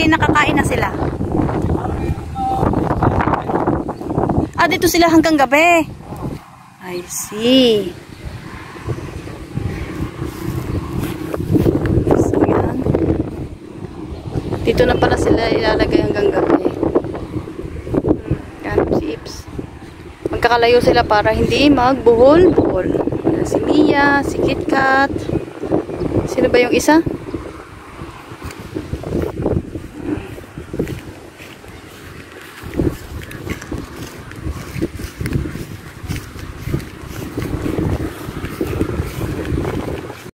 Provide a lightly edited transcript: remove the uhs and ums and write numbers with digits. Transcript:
nakakain na sila. Ah, dito sila hanggang gabi. I see. So, yan. Dito na pala sila ilalagay hanggang gabi. Yan, si Ips. Magkakalayo sila para hindi magbuhol-buhol. Si Mia, si KitKat. Sino ba yung isa?